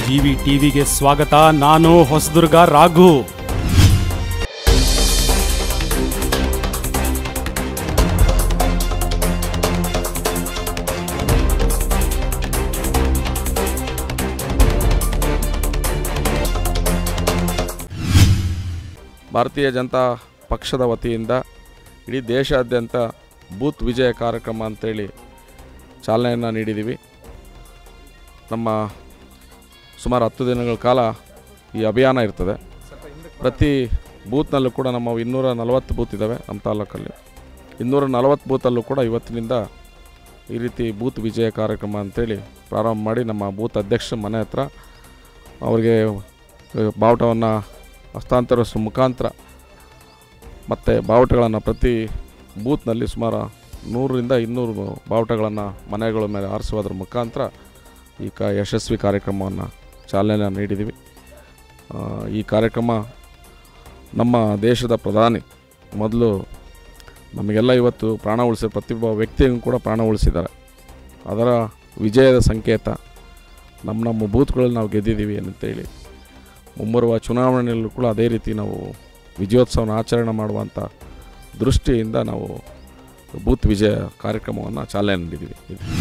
GvTVಗೆ ಸ್ವಾಗತ. ನಾನು ಹೊಸದುರ್ಗ ರಾಘು. ಭಾರತೀಯ ಜನತಾ ಪಕ್ಷದ ವತಿಯಿಂದ ಇಡೀ ದೇಶಾದ್ಯಂತ ಬೂತ್ ವಿಜಯ ಕಾರ್ಯಕ್ರಮ ಅಂತೇಳಿ ಚಾಲನೆಯನ್ನು ನೀಡಿದ್ದೀವಿ. ನಮ್ಮ ಸುಮಾರು 10 ದಿನಗಳ ಕಾಲ ಈ ಅಭಿಯಾನ ಇರ್ತದೆ. ಪ್ರತಿ ಬೂತ್ನಲ್ಲೂ ಕೂಡ ನಮ್ಮ 240 ಬೂತ್ ಇದ್ದಾವೆ ನಮ್ಮ ತಾಲೂಕಲ್ಲಿ. 240 ಬೂತಲ್ಲೂ ಕೂಡ ಇವತ್ತಿನಿಂದ ಈ ರೀತಿ ಬೂತ್ ವಿಜಯ ಕಾರ್ಯಕ್ರಮ ಅಂತೇಳಿ ಪ್ರಾರಂಭ ಮಾಡಿ ನಮ್ಮ ಬೂತ್ ಅಧ್ಯಕ್ಷ ಮನೆ ಹತ್ರ ಅವರಿಗೆ ಬಾವುಟವನ್ನು ಹಸ್ತಾಂತರಿಸುವ ಮುಖಾಂತರ ಮತ್ತು ಬಾವುಟಗಳನ್ನು ಪ್ರತಿ ಬೂತ್ನಲ್ಲಿ ಸುಮಾರು 100ರಿಂದ 200 ಬಾವುಟಗಳನ್ನು ಮನೆಗಳ ಮೇಲೆ ಆರಿಸುವುದರ ಮುಖಾಂತರ ಈ ಯಶಸ್ವಿ ಕಾರ್ಯಕ್ರಮವನ್ನು ಚಾಲನೆ ನೀಡಿದ್ದೀವಿ. ಈ ಕಾರ್ಯಕ್ರಮ ನಮ್ಮ ದೇಶದ ಪ್ರಧಾನಿ ಮೊದಲು ನಮಗೆಲ್ಲ ಇವತ್ತು ಪ್ರಾಣ ಉಳಿಸಿದ ಪ್ರತಿಯೊಬ್ಬ ವ್ಯಕ್ತಿಯನ್ನು ಕೂಡ ಪ್ರಾಣ ಉಳಿಸಿದ್ದಾರೆ. ಅದರ ವಿಜಯದ ಸಂಕೇತ ನಮ್ಮ ಬೂತ್ಗಳಲ್ಲಿ ನಾವು ಗೆದ್ದಿದ್ದೀವಿ ಅಂತೇಳಿ ಮುಂಬರುವ ಚುನಾವಣೆಯಲ್ಲೂ ಕೂಡ ಅದೇ ರೀತಿ ನಾವು ವಿಜಯೋತ್ಸವನ ಆಚರಣೆ ಮಾಡುವಂಥ ದೃಷ್ಟಿಯಿಂದ ನಾವು ಬೂತ್ ವಿಜಯ ಕಾರ್ಯಕ್ರಮವನ್ನು ಚಾಲನೆ ನೀಡಿದ್ದೀವಿ.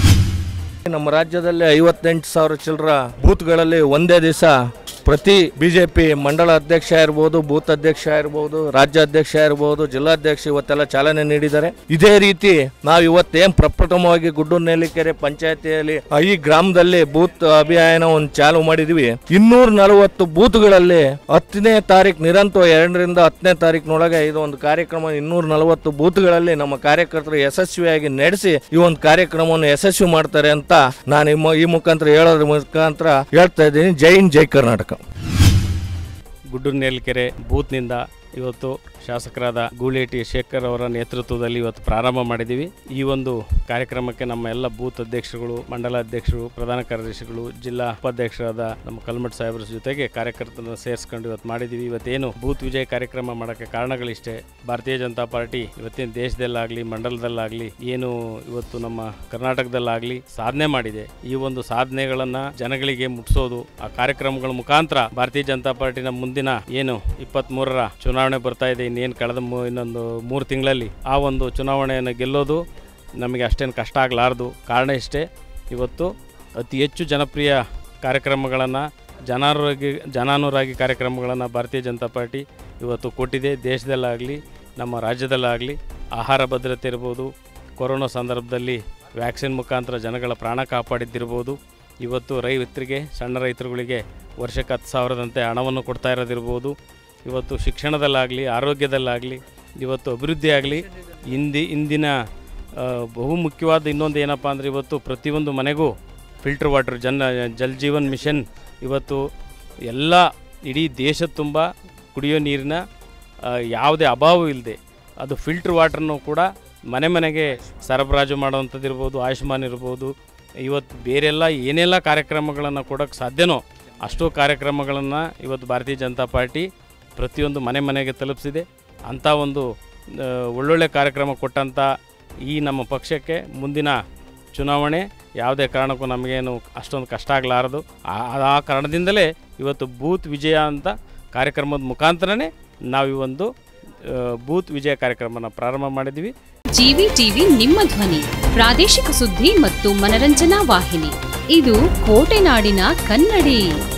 ನಮ್ಮ ರಾಜ್ಯದಲ್ಲಿ 58,000 ಚಿಲ್ಲರ ಬೂತ್ಗಳಲ್ಲಿ ಒಂದೇ ದಿವಸ ಪ್ರತಿ ಬಿಜೆಪಿ ಮಂಡಲ ಅಧ್ಯಕ್ಷ ಇರ್ಬೋದು, ಬೂತ್ ಅಧ್ಯಕ್ಷ ಇರ್ಬೋದು, ರಾಜ್ಯಾಧ್ಯಕ್ಷ ಇರ್ಬೋದು, ಜಿಲ್ಲಾಧ್ಯಕ್ಷ ಇವತ್ತೆಲ್ಲ ಚಾಲನೆ ನೀಡಿದ್ದಾರೆ. ಇದೇ ರೀತಿ ನಾವು ಇವತ್ತೇನು ಪ್ರಪ್ರಥಮವಾಗಿ ಗುಡ್ಡೂರು ನೇಲಿಕೆರೆ ಪಂಚಾಯತಿಯಲ್ಲಿ ಈ ಗ್ರಾಮದಲ್ಲಿ ಬೂತ್ ಅಭಿಯಾನವನ್ನು ಚಾಲು ಮಾಡಿದ್ವಿ. 240 ಬೂತ್ಗಳಲ್ಲಿ 10ನೇ ತಾರೀಕು ನಿರಂತರ 2ರಿಂದ 10ನೇ ತಾರೀಕಿನೊಳಗೆ ಇದು ಒಂದು ಕಾರ್ಯಕ್ರಮ 240 ಬೂತ್ಗಳಲ್ಲಿ ನಮ್ಮ ಕಾರ್ಯಕರ್ತರು ಯಶಸ್ವಿಯಾಗಿ ನಡೆಸಿ ಈ ಒಂದು ಕಾರ್ಯಕ್ರಮವನ್ನು ಯಶಸ್ವಿ ಮಾಡ್ತಾರೆ ಅಂತ ನಾನು ಈ ಮುಖಾಂತರ ಹೇಳೋದ್ರ ಮುಖಾಂತರ ಹೇಳ್ತಾ ಇದ್ದೀನಿ. ಜೈ ಹಿಂದ್, ಜೈ ಕರ್ನಾಟಕ. ಗುಡ್ಡೂರು ನೇಲಿಕೆರೆ ಬೂತ್ನಿಂದ ಇವತ್ತು ಶಾಸಕರಾದ ಗೂಳೇಟಿ ಶೇಖರ್ ಅವರ ನೇತೃತ್ವದಲ್ಲಿ ಇವತ್ತು ಪ್ರಾರಂಭ ಮಾಡಿದ್ದೀವಿ. ಈ ಒಂದು ಕಾರ್ಯಕ್ರಮಕ್ಕೆ ನಮ್ಮ ಎಲ್ಲ ಬೂತ್ ಅಧ್ಯಕ್ಷರುಗಳು, ಮಂಡಲ ಅಧ್ಯಕ್ಷರು, ಪ್ರಧಾನ ಕಾರ್ಯದರ್ಶಿಗಳು, ಜಿಲ್ಲಾ ಉಪಾಧ್ಯಕ್ಷರಾದ ನಮ್ಮ ಕಲ್ಮಠ್ ಸಾಹೇಬ್ರ ಜೊತೆಗೆ ಕಾರ್ಯಕರ್ತರನ್ನು ಸೇರಿಸ್ಕೊಂಡು ಇವತ್ತು ಮಾಡಿದ್ದೀವಿ. ಇವತ್ತೇನು ಬೂತ್ ವಿಜಯ ಕಾರ್ಯಕ್ರಮ ಮಾಡೋಕ್ಕೆ ಕಾರಣಗಳಿಷ್ಟೇ. ಭಾರತೀಯ ಜನತಾ ಪಾರ್ಟಿ ಇವತ್ತಿನ ದೇಶದಲ್ಲಾಗಲಿ ಮಂಡಲದಲ್ಲಾಗಲಿ ಏನು ಇವತ್ತು ನಮ್ಮ ಕರ್ನಾಟಕದಲ್ಲಾಗಲಿ ಸಾಧನೆ ಮಾಡಿದೆ. ಈ ಒಂದು ಸಾಧನೆಗಳನ್ನು ಜನಗಳಿಗೆ ಮುಟ್ಟಿಸೋದು, ಆ ಕಾರ್ಯಕ್ರಮಗಳ ಮುಖಾಂತರ ಭಾರತೀಯ ಜನತಾ ಪಾರ್ಟಿನ ಮುಂದಿನ ಏನು 23ರ ಚುನಾವಣೆ ಬರ್ತಾ ಇದೆ, ಇನ್ನೇನು ಕಳೆದ ಇನ್ನೊಂದು 3 ತಿಂಗಳಲ್ಲಿ ಆ ಒಂದು ಚುನಾವಣೆಯನ್ನು ಗೆಲ್ಲೋದು ನಮಗೆ ಅಷ್ಟೇನು ಕಷ್ಟ ಆಗಲಾರದು. ಕಾರಣ ಇಷ್ಟೇ, ಇವತ್ತು ಅತಿ ಹೆಚ್ಚು ಜನಪ್ರಿಯ ಕಾರ್ಯಕ್ರಮಗಳನ್ನು ಜನಾನುರಾಗಿ ಕಾರ್ಯಕ್ರಮಗಳನ್ನು ಭಾರತೀಯ ಜನತಾ ಪಾರ್ಟಿ ಇವತ್ತು ಕೊಟ್ಟಿದೆ. ದೇಶದಲ್ಲಾಗಲಿ ನಮ್ಮ ರಾಜ್ಯದಲ್ಲಾಗಲಿ ಆಹಾರ ಭದ್ರತೆ ಇರ್ಬೋದು, ಕೊರೋನಾ ಸಂದರ್ಭದಲ್ಲಿ ವ್ಯಾಕ್ಸಿನ್ ಮುಖಾಂತರ ಜನಗಳ ಪ್ರಾಣ ಕಾಪಾಡಿದ್ದಿರ್ಬೋದು, ಇವತ್ತು ರೈತರಿಗೆ, ಸಣ್ಣ ರೈತರುಗಳಿಗೆ ವರ್ಷಕ್ಕೆ 10,000ದಂತೆ ಹಣವನ್ನು ಕೊಡ್ತಾ ಇರೋದಿರ್ಬೋದು, ಇವತ್ತು ಶಿಕ್ಷಣದಲ್ಲಾಗಲಿ ಆರೋಗ್ಯದಲ್ಲಾಗಲಿ ಇವತ್ತು ಅಭಿವೃದ್ಧಿ ಆಗಲಿ. ಇಂದಿನ ಬಹು ಮುಖ್ಯವಾದ ಇನ್ನೊಂದು ಏನಪ್ಪ ಅಂದರೆ ಇವತ್ತು ಪ್ರತಿಯೊಂದು ಮನೆಗೂ filter water Jal Jeevan mission ಇವತ್ತು ಎಲ್ಲ ಇಡೀ ದೇಶದ ತುಂಬ ಕುಡಿಯೋ ನೀರಿನ ಯಾವುದೇ ಅಭಾವ ಇಲ್ಲದೆ ಅದು ಫಿಲ್ಟರ್ ವಾಟರ್ನು ಕೂಡ ಮನೆ ಮನೆಗೆ ಸರಬರಾಜು ಮಾಡೋವಂಥದ್ದು ಇರ್ಬೋದು, ಆಯುಷ್ಮಾನ್ ಇರ್ಬೋದು, ಇವತ್ತು ಬೇರೆಲ್ಲ ಏನೆಲ್ಲ ಕಾರ್ಯಕ್ರಮಗಳನ್ನು ಕೊಡೋಕ್ಕೆ ಸಾಧ್ಯನೋ ಅಷ್ಟೋ ಕಾರ್ಯಕ್ರಮಗಳನ್ನು ಇವತ್ತು ಭಾರತೀಯ ಜನತಾ ಪಾರ್ಟಿ ಪ್ರತಿಯೊಂದು ಮನೆ ಮನೆಗೆ ತಲುಪಿಸಿದೆ. ಅಂಥ ಒಂದು ಒಳ್ಳೊಳ್ಳೆ ಕಾರ್ಯಕ್ರಮ ಕೊಟ್ಟಂಥ ಈ ನಮ್ಮ ಪಕ್ಷಕ್ಕೆ ಮುಂದಿನ ಚುನಾವಣೆ ಯಾವುದೇ ಕಾರಣಕ್ಕೂ ನಮಗೇನು ಅಷ್ಟೊಂದು ಕಷ್ಟ ಆಗಲಾರದು. ಆ ಕಾರಣದಿಂದಲೇ ಇವತ್ತು ಬೂತ್ ವಿಜಯ ಅಂತ ಕಾರ್ಯಕ್ರಮದ ಮುಖಾಂತರನೇ ನಾವು ಈ ಒಂದು ಬೂತ್ ವಿಜಯ ಕಾರ್ಯಕ್ರಮನ ಪ್ರಾರಂಭ ಮಾಡಿದ್ವಿ. GvTV ನಿಮ್ಮ ಧ್ವನಿ, ಪ್ರಾದೇಶಿಕ ಸುದ್ದಿ ಮತ್ತು ಮನರಂಜನಾ ವಾಹಿನಿ. ಇದು ಕೋಟೆನಾಡಿನ ಕನ್ನಡಿ.